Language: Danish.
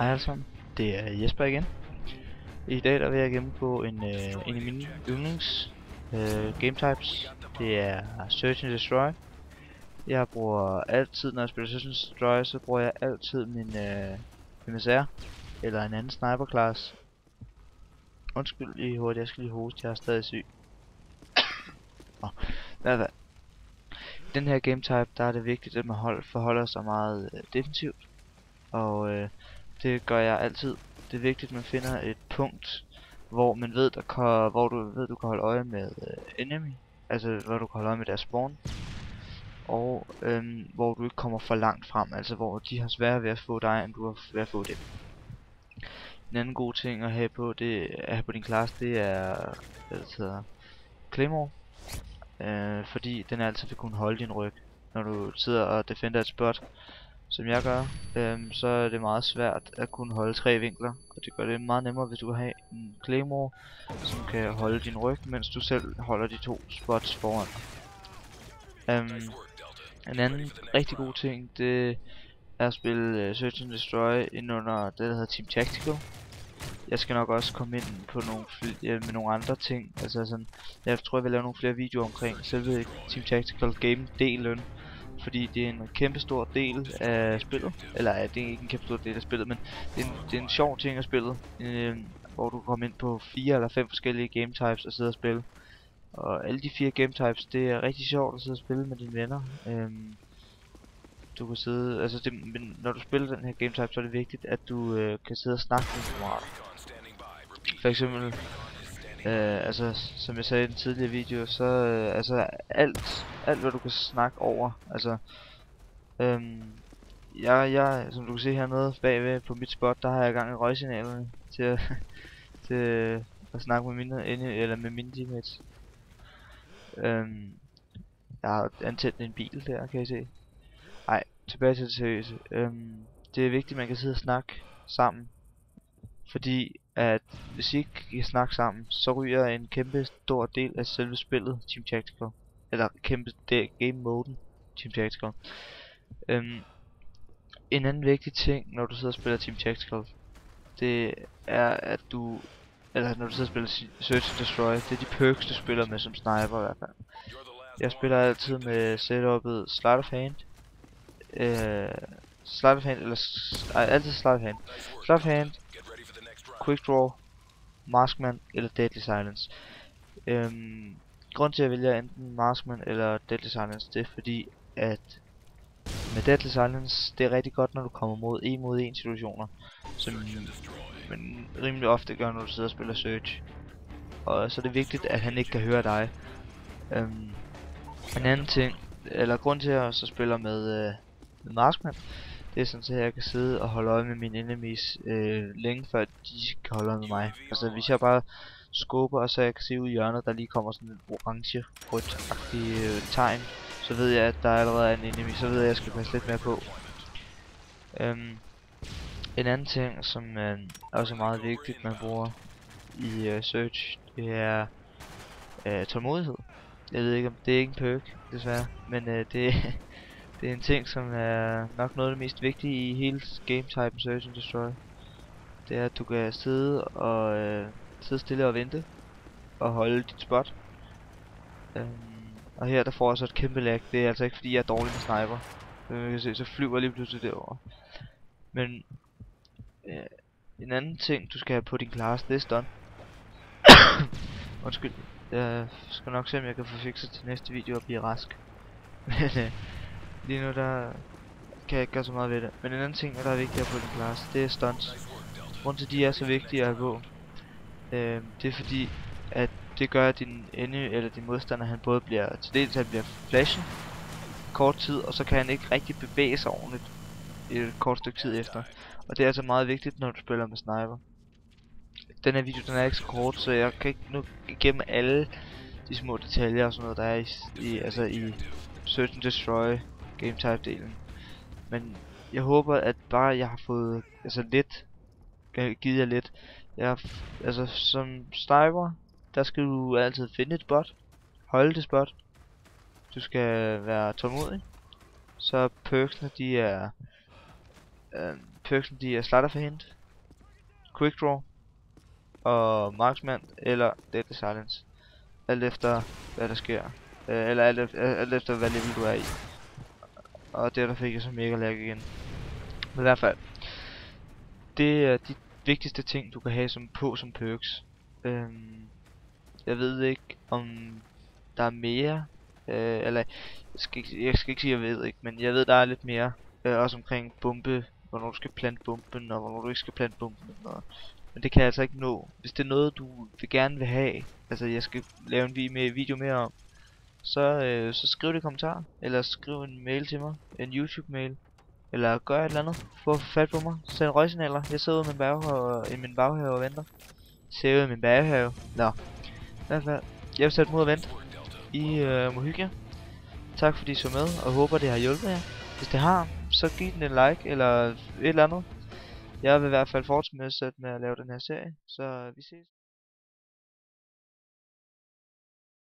Hej alle sammen, det er Jesper igen. I dag der vil jeg gennemgå en af mine yndlings game types. Det er Search and Destroy. Jeg bruger altid, når jeg spiller Search and Destroy, så bruger jeg altid min MSR eller en anden sniper class. Undskyld lige hurtigt, jeg skal lige hoste, jeg er stadig syg. I den her game type, der er det vigtigt, at man forholder sig meget defensivt. Og det gør jeg altid. Det er vigtigt, at man finder et punkt, hvor man ved, hvor du ved, du kan holde øje med enemy, altså hvor du kan holde øje med deres spawn, og hvor du ikke kommer for langt frem, altså hvor de har sværere ved at få dig, end du har ved at få dem. En anden god ting at have på din class, det er hvad det hedder, Claymore, fordi den altid vil kunne holde din ryg, når du sidder og defender et spot. Som jeg gør, så er det meget svært at kunne holde 3 vinkler, og det gør det meget nemmere, hvis du kan have en Claymore, som kan holde din ryg, mens du selv holder de 2 spots foran. En anden rigtig god ting, det er at spille Search and Destroy ind under det, der hedder Team Tactical. Jeg skal nok også komme ind på med nogle andre ting, altså sådan, jeg tror jeg vil lave nogle flere videoer omkring selve Team Tactical game-delen. Fordi det er en kæmpe stor del af spillet, eller det er ikke en kæmpe stor del af spillet, men det er en sjov ting af spillet, hvor du kommer ind på 4 eller 5 forskellige game types og sidder og spille. Og alle de 4 game types, det er rigtig sjovt at sidde og spille med dine venner. Du kan sidde, altså men når du spiller den her game type, så er det vigtigt, at du kan sidde og snakke med dine kammerater. For eksempel, altså som jeg sagde i den tidligere video, så altså alt hvad du kan snakke over, altså jeg som du kan se hernede bagved på mit spot, der har jeg gang i røgsignalerne til at snakke med mine teammates. Jeg har antændt en bil der, kan I se. Ej, tilbage til det seriøse. Det er vigtigt, at man kan sidde og snakke sammen, fordi at hvis I ikke kan snakke sammen, så ryger en kæmpe stor del af selve spillet Team Tactical, eller kæmpe game moden Team Tactical. En anden vigtig ting, når du sidder og spiller Team Tactical, det er at når du sidder og spiller Search and Destroy, det er de perks du spiller med som sniper i hvert fald. Jeg spiller altid med setup'et Sleight of Hand, altid Sleight of Hand, Quick Draw, Marksman eller Deadly Silence. Grunden til at jeg vælger enten Marksman eller Deadly Silence, det er fordi at med Deadly Silence, det er rigtig godt, når du kommer mod en situationer, som man rimelig ofte gør, når du sidder og spiller Search. Og så er det vigtigt, at han ikke kan høre dig. En anden ting, eller grund til at jeg så spiller med Marksman, det er sådan, at jeg kan sidde og holde øje med mine enemies længe før de kan holde øje med mig. Altså hvis jeg bare skubber, og så jeg kan se ud i hjørnet, der lige kommer sådan en orange rødt-agtig tegn, så ved jeg, at der allerede er en enemy, så ved jeg, at jeg skal passe lidt mere på. En anden ting, som også er meget vigtigt, man bruger i Search, det er tålmodighed. Jeg ved ikke, om det er ikke en perk, desværre, men det er en ting, som er nok noget af det mest vigtige i hele game-typen Search and Destroy. Det er, at du kan sidde stille og vente og holde dit spot. Og her der får jeg så et kæmpe lag. Det er altså ikke fordi jeg er dårlig med sniper. Man kan se, så flyver jeg lige pludselig derover. Men en anden ting du skal have på din class, det er stun. Undskyld. Jeg skal nok se om jeg kan få fikset til næste video og blive rask. Men lige nu der kan jeg ikke gøre så meget ved det. Men en anden ting der er vigtigt på din class, det er stunts. Grunden til de er så vigtige at have på, det er fordi at det gør at din modstander, han både bliver til dels han bliver flashen kort tid, og så kan han ikke rigtig bevæge sig ordentligt et kort stykke tid efter. Og det er altså meget vigtigt, når du spiller med sniper. Den her video, den er ikke så kort, så jeg kan ikke nå igennem alle de små detaljer og sådan noget, der er i Search and Destroy game type delen. Men jeg håber, at bare jeg har fået givet jer lidt. Altså som sniper, der skal du altid finde et spot, holde det spot. Du skal være tålmodig. Så perksene, de er perksen de er Sleight of Hand, Quick Draw og Marksman eller Deadly Silence. Alt efter hvad der sker. Eller alt efter hvad level du er i. Og det der fik jeg så mega lag igen. Men i hvert fald. Det er de vigtigste ting du kan have som perks. Jeg ved ikke om der er mere. Eller jeg skal ikke sige jeg ved ikke, men jeg ved der er lidt mere. Også omkring bombe, hvornår du skal plante bomben og hvornår du ikke skal plante bomben. Men det kan jeg altså ikke nå. Hvis det er noget du gerne vil have, altså jeg skal lave en video mere om, så skriv det i kommentarer, eller skriv en mail til mig, en YouTube mail, eller gør et eller andet for at få fat på mig. Send røgsignaler. Jeg sidder ude i min baghave og venter. Ser ud i min baghave. Nå. I hvert fald, jeg vil sætte mod og vente. I må hygge jer. Tak fordi I så med, og håber det har hjulpet jer. Hvis det har, så giv den en like eller et eller andet. Jeg vil i hvert fald fortsætte med at lave den her serie, så vi ses.